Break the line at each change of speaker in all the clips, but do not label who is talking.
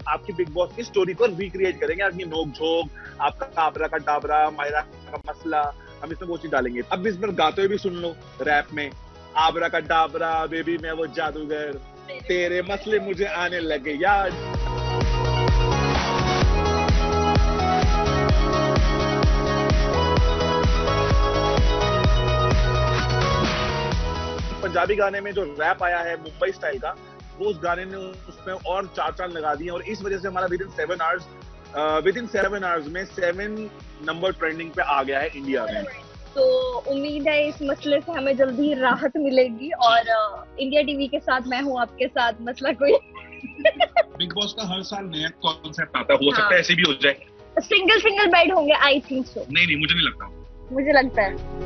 आपकी Bigg Boss की story को रिक्रिएट करेंगे, आपकी नोक झोंक, आपका आबरा का डाबरा, मायरा का मसला, हम इसमें वो चीज डालेंगे। अब इसमें गाते हुए भी सुन लो रैप में, आबरा का डाबरा बेबी मैं वो जादूगर, तेरे मसले मुझे आने लगे याद। पंजाबी गाने में जो रैप आया है मुंबई स्टाइल का, वो उस गाने ने उसमें और चार चांद लगा दिए और इस वजह से हमारा विद इन 7 आवर्स में 7 नंबर ट्रेंडिंग पे आ गया है इंडिया में।
तो उम्मीद है इस मसले से हमें जल्दी राहत मिलेगी और इंडिया टीवी के साथ मैं हूँ आपके साथ, मसला कोई
बिग बॉस का हर साल नया कॉन्सेप्ट आता है, हो सकता है ऐसे भी हो जाए।
सिंगल बेड होंगे, आई थिंक सो।
नहीं मुझे नहीं लगता।
मुझे लगता है।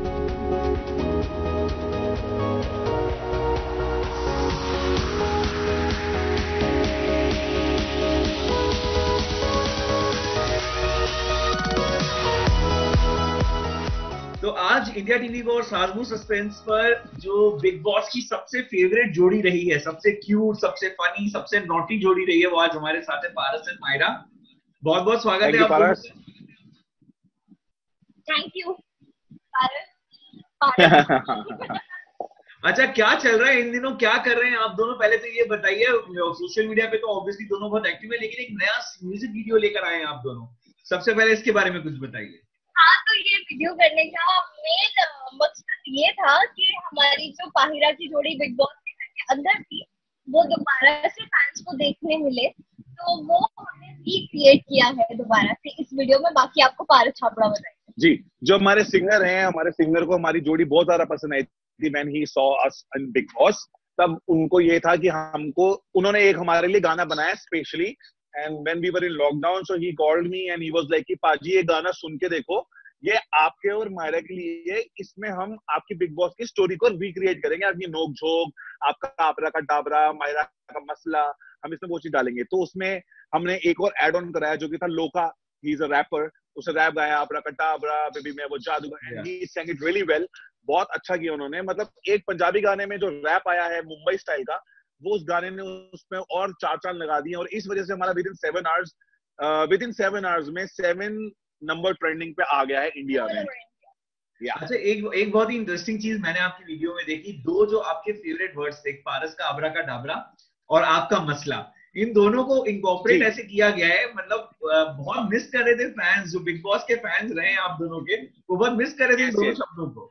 तो आज इंडिया टीवी को और साजमू सस्पेंस पर जो बिग बॉस की सबसे फेवरेट जोड़ी रही है, सबसे क्यूट, सबसे फनी, सबसे नॉटी जोड़ी रही है, वो आज हमारे साथ है पारस एंड मायरा। बहुत बहुत स्वागत है आपका।
थैंक यू
अच्छा, क्या चल रहा है इन दिनों, क्या कर रहे हैं आप दोनों? पहले तो ये बताइए, सोशल मीडिया पे तो ऑब्वियसली दोनों बहुत एक्टिव है, लेकिन एक नया म्यूजिक वीडियो लेकर आए हैं आप दोनों। सबसे पहले इसके बारे में कुछ बताइए।
हाँ, तो ये वीडियो करने का मेन मकसद ये था कि हमारी जो पाहिरा की जोड़ी बिग बॉस के अंदर थी, वो दोबारा से फैंस को देखने मिले, तो वो हमने रिक्रिएट किया है दोबारा से इस वीडियो में। बाकी आपको पारस छापड़ा बताएंगे।
जी, जो हमारे सिंगर हैं, हमारे सिंगर को हमारी जोड़ी बहुत ज्यादा पसंद आई थी when he saw us in Bigg Boss. तब उनको ये था कि हमको, उन्होंने एक हमारे लिए गाना बनाया specially, and when we were in lockdown so he called me and he was like कि पाजी ये गाना सुन के देखो, ये आपके और मायरा के लिए, इसमें हम आपकी बिग बॉस की स्टोरी को रिक्रिएट करेंगे, आपकी नोक झोंक, आपका आबरा का डाबरा, मायरा का मसला, हम इसमें वो चीज डालेंगे। तो उसमें हमने एक और एड ऑन कराया जो कि था Loka, he is a rapper, उसने रैप गाया आबरा का डाबरा बेबी मैं वो जादूगर, and he sang it really well। बहुत अच्छा किया उन्होंने। मतलब एक पंजाबी गाने में जो रैप आया है मुंबई स्टाइल का, वो उस गाने ने उसमें और चार चांद लगा दिए और इस वजह से हमारा विद इन 7 आवर्स में 7 नंबर ट्रेंडिंग पे आ गया है इंडिया में।
अच्छा, एक बहुत ही इंटरेस्टिंग चीज मैंने आपकी वीडियो में देखी, दो जो आपके फेवरेट वर्ड्स थे, पारस का आबरा का डाबरा और आपका मसला, इन दोनों को इनकॉर्पोरेट ऐसे किया गया है। मतलब बहुत मिस कर रहे थे फैंस, जो बिग बॉस के फैंस रहे हैं आप दोनों के, वो बहुत मिस कर रहे थे इन दोनों शब्दों को।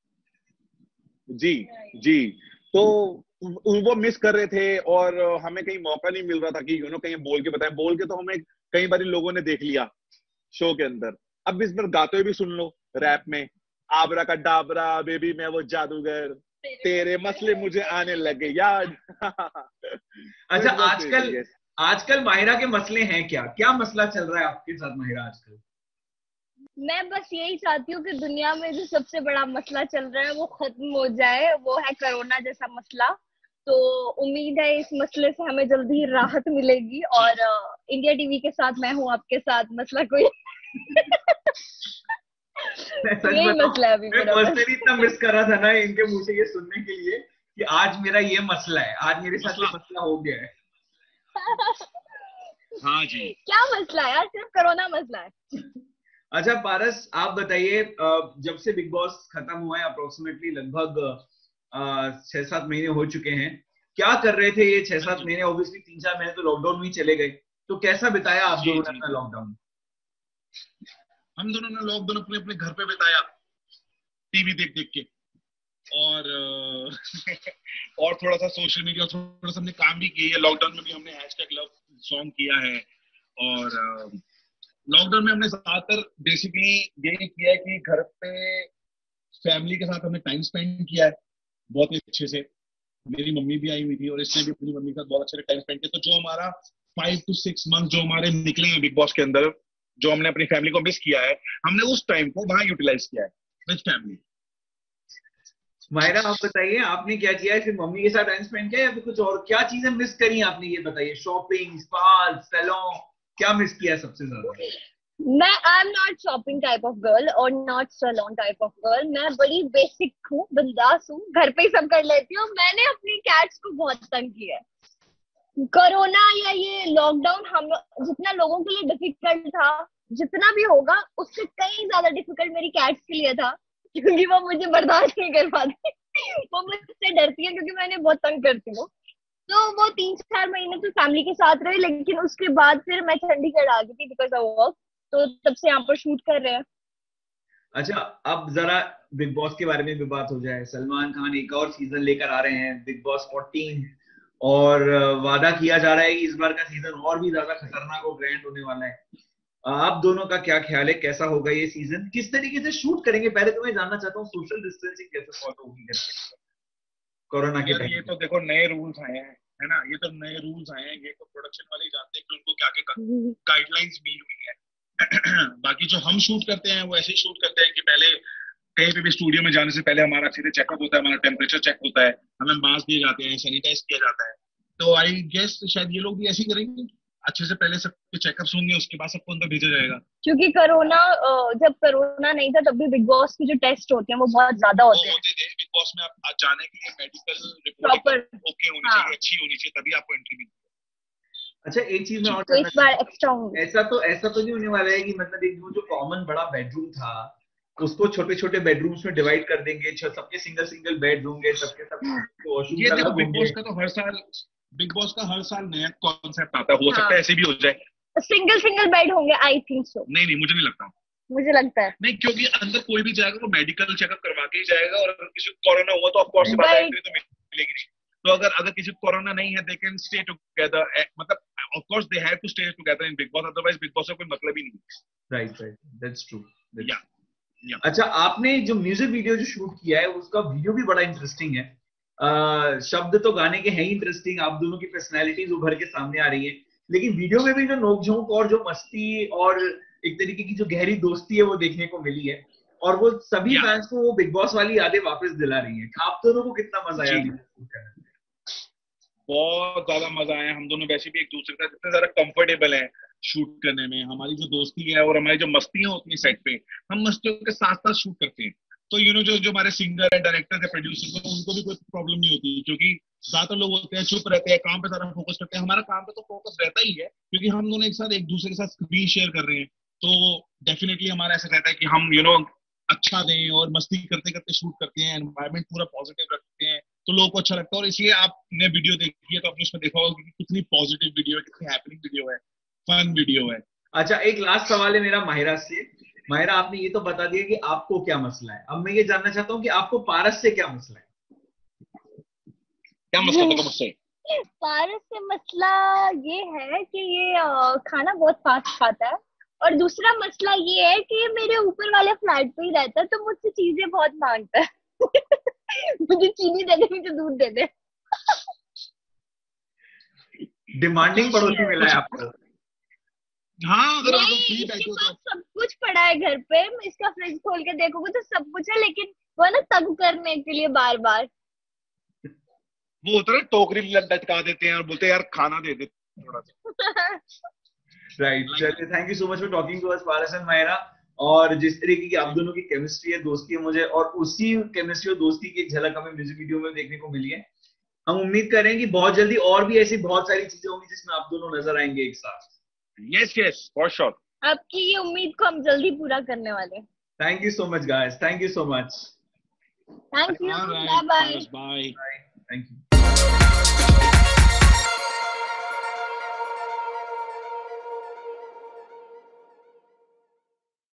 जी, तो वो मिस कर रहे थे और हमें कहीं मौका नहीं मिल रहा था कि कहीं बोल के बताएं। बोल के तो हमें कई बार लोगों ने देख लिया शो के अंदर। अब इस बार गाते हुए भी सुन लो रैप में, आबरा का डाबरा बेबी मैं वो जादूगर, तेरे मसले मुझे आने लगे याद।
अच्छा, आजकल माहिरा के मसले हैं क्या? क्या मसला चल रहा है आपके साथ माहिरा आजकल?
मैं बस यही चाहती हूँ कि दुनिया में जो सबसे बड़ा मसला चल रहा है वो खत्म हो जाए, वो है कोरोना जैसा मसला। तो उम्मीद है इस मसले से हमें जल्दी राहत मिलेगी और इंडिया टीवी के साथ मैं हूँ आपके साथ, मसला कोई यही मसला है अभी।
मैं पर्सनली इतना मिस कर रहा था ना इनके मुंह से ये सुनने के लिए कि आज मेरा ये मसला है, आज मेरे साथ ये मसला हो गया है।
हाँ जी,
क्या मसला है यार? सिर्फ कोरोना मसला है।
अच्छा पारस, आप बताइए, जब से बिग बॉस खत्म हुआ है अप्रोक्सीमेटली लगभग 6-7 महीने हो चुके हैं, क्या कर रहे थे ये 6-7 महीने? ऑब्वियसली 3-4 महीने तो लॉकडाउन में ही चले गए, तो कैसा बिताया आप दोनों ने अपना लॉकडाउन?
हम दोनों ने लॉकडाउन अपने अपने घर पे बिताया, टीवी देख देख के, और और थोड़ा सा सोशल मीडिया, थोड़ा सा हमने काम भी किया है। लॉकडाउन में भी हमने #लव सॉन्ग किया है और लॉकडाउन में हमने ज्यादातर बेसिकली यही किया है कि घर पे फैमिली के साथ हमने टाइम स्पेंड किया है बहुत ही अच्छे से। मेरी मम्मी भी आई हुई थी और इसने भी अपनी मम्मी के साथ बहुत अच्छे से टाइम स्पेंड किया। तो जो हमारा 5 to 6 मंथ जो हमारे निकले हैं बिग बॉस के अंदर, जो हमने अपनी फैमिली को मिस किया है, हमने उस टाइम को वहां यूटिलाइज किया है विद फैमिली।
मायरा, आप बताइए, आपने क्या किया है? सिर्फ मम्मी के साथ टाइम स्पेंड किया या फिर कुछ और? क्या चीजें मिस करी आपने, ये बताइए। शॉपिंग, स्पा, सैलून, क्या मिस किया सबसे ज्यादा?
I am not shopping type of girl और not salon type of girl. मैं बड़ी बेसिक हूँ, बिंदास हूँ, घर पे ही सब कर लेती हूँ। मैंने अपनी कैट्स को बहुत तंग किया है। कोरोना या ये लॉकडाउन हम जितना लोगों के लिए डिफिकल्ट था, जितना भी होगा उससे कहीं ज्यादा डिफिकल्ट मेरी कैट्स के लिए था, क्योंकि वो मुझे बर्दाश्त नहीं कर पाती। वो मुझसे डरती है क्योंकि मैंने बहुत तंग करती हूँ। तो वो 3-4 महीने तो फैमिली के साथ रहे, लेकिन उसके बाद फिर मैं चंडीगढ़ आ गई थी बिकॉज ऑफ वर्क। तो तब से यहाँ पर शूट कर रहे हैं।
अच्छा, अब जरा बिग बॉस के बारे में भी बात हो जाए। सलमान खान एक और सीजन लेकर आ रहे हैं, बिग बॉस 14, और वादा किया जा रहा है कि इस बार का सीजन और भी ज्यादा खतरनाक और ग्रैंड होने वाला है। आप दोनों का क्या ख्याल है, कैसा होगा ये सीजन, किस तरीके से शूट करेंगे? पहले तो मैं जानना चाहता हूँ सोशल डिस्टेंसिंग कैसे फॉलो होगी करके कोरोना के
यार
टाइम
ये
पे।
तो देखो नए रूल्स आए हैं, है ना, ये तो नए रूल्स आए हैं, ये तो प्रोडक्शन वाले ही जानते हैं कि उनको क्या क्या गाइडलाइंस दी हुई है। बाकी जो हम शूट करते हैं वो ऐसे ही शूट करते हैं कि पहले कहीं पे भी स्टूडियो में जाने से पहले हमारा सीधे चेकअप होता है, हमारा टेम्परेचर चेक होता है, हमें मास्क दिए जाते हैं, सैनिटाइज किया जाता है। तो आई गेस शायद ये लोग भी ऐसे ही करेंगे, अच्छे से पहले सबके चेकअप्स होंगे, उसके बाद सबको अंदर भेजा जाएगा।
क्योंकि कोरोना, जब कोरोना नहीं था तब भी बिग बॉस के जो टेस्ट होते हैं वो बहुत ज्यादा
वो
होते हैं।
होते थे बिग बॉस में, आप जाने के लिए मेडिकल
प्रॉपर।
रिपोर्टिंग ओके होनी
हाँ,
चाहिए, अच्छी होनी चाहिए, तभी आपको एंट्री मिलती
अच्छा, एक चीज
है।
मैं
जी।
और
तो
जानना
इस बार
चाहता
एक्स्ट्रा
हूँ,
होंगे।
ऐसा तो नहीं होने वाला है कि मतलब एक वो जो कॉमन बड़ा बेडरूम था उसको छोटे छोटे बेडरूम्स में डिवाइड कर देंगे, सबके सिंगल सिंगल बेड होंगे, सबके सब
ये
वॉशरूम्स
देखो
अलग
बिग
होंगे?
बॉस का तो हर साल, बिग बॉस का हर साल नया कॉन्सेप्ट आता है, हो सकता
हाँ,
है ऐसे भी हो जाए।
सिंगल सिंगल बेड होंगे, आई थिंक सो।
नहीं नहीं, मुझे नहीं लगता।
मुझे लगता है।
नहीं, क्योंकि अंदर कोई भी जाएगा वो मेडिकल चेकअप करवा के ही जाएगा, और अगर किसी को कोरोना हुआ तो ऑफकोर्स सी बात है
बट
एंट्री तो मिलेगी नहीं। तो अगर अगर किसी को कोरोना नहीं है, दे कैन स्टे टुगेदर, मतलब of course they have to stay together in Bigg Boss, otherwise Bigg Boss का कोई मतलब ही नहीं
राइट राइट, दैट्स ट्रू।
है। या
अच्छा, आपने जो म्यूजिक वीडियो जो शूट किया है उसका वीडियो भी बड़ा इंटरेस्टिंग है। शब्द तो गाने के हैं ही इंटरेस्टिंग, आप दोनों की पर्सनैलिटीज उभर के सामने आ रही है, लेकिन वीडियो में भी जो नोकझोंक और जो मस्ती और एक तरीके की जो गहरी दोस्ती है वो देखने को मिली है, और वो सभी
या
फैंस को वो बिग बॉस वाली यादें वापस दिला रही है। आप दोनों को कितना मजा आया
जी,
वीडियो शूट करने में?
बहुत ज्यादा मजा आया। हम दोनों वैसे भी एक दूसरे के साथ इतने ज्यादा कंफर्टेबल हैं शूट करने में, हमारी जो दोस्ती है और हमारी जो मस्तियां होती हैं सेट पे, हम मस्तियों के साथ साथ शूट करते हैं। तो जो जो हमारे सिंगर है, डायरेक्टर है, प्रोड्यूसर है, उनको भी कोई प्रॉब्लम नहीं होती, क्योंकि ज्यादातर लोग होते हैं चुप रहते हैं, काम पे ज्यादा फोकस करते हैं। हमारा काम पे तो फोकस रहता ही है, क्योंकि हम दोनों एक साथ एक दूसरे के साथ स्क्रीन शेयर कर रहे हैं। तो डेफिनेटली हमारा ऐसा रहता है कि हम अच्छा दें और मस्ती करते करते शूट करते हैं, एनवायरमेंट पूरा पॉजिटिव रखते हैं, तो लोगों को अच्छा लगता है। और इसलिए आपने वीडियो देखी है तो आपने उसमें देखा होगा कि कितनी पॉजिटिव वीडियो है, कितनी हैपनिंग वीडियो है, फन वीडियो है।
अच्छा, एक लास्ट सवाल है मेरा माहिरा से। माहिरा, आपने ये तो बता दिया कि आपको क्या मसला है, अब मैं ये जानना चाहता हूँ कि आपको पारस से क्या मसला है?
क्या मसला था मुझसे?
पारस से मसला ये है कि ये खाना बहुत फास्ट खाता है, और दूसरा मसला ये है कि ये मेरे ऊपर वाले फ्लैट पे ही रहता है, तो मुझसे चीजें बहुत मांगता है। मुझे चीनी दे दे, मुझे दूध दे दे।
डिमांडिंग पड़ोसी मिला है
कुछ,
आपको?
हाँ, अगर आप
नहीं,
फ्री
इसके
बैठे हो
पास
तो।
सब कुछ पड़ा है घर पे। इसका फ्रिज खोल के देखोगे तो सब कुछ है, लेकिन वो ना तंग करने के लिए बार बार।
वो होता है ना, टोकरी लटका देते हैं और बोलते हैं यार खाना दे दे थोड़ा सा।
राइट, चलिए, thank you so much for talking to us Paras and Myra. और जिस तरीके की आप दोनों की केमिस्ट्री है, दोस्ती है मुझे, और उसी केमिस्ट्री और दोस्ती की एक झलक हमें म्यूजिक वीडियो में देखने को मिली है। हम उम्मीद करें कि बहुत जल्दी और भी ऐसी बहुत सारी चीजें होंगी जिसमें आप दोनों नजर आएंगे एक साथ।
Yes yes, for sure.
आपकी ये उम्मीद को हम जल्दी पूरा करने वाले हैं।
Thank you so much guys, thank you so much.
Thank you,
alright,
bye bye.
Bye.